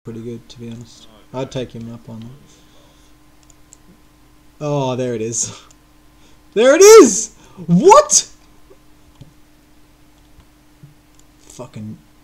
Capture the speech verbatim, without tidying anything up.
pretty good, to be honest. I'd take him up on that. Oh, there it is. There it is! What? Fucking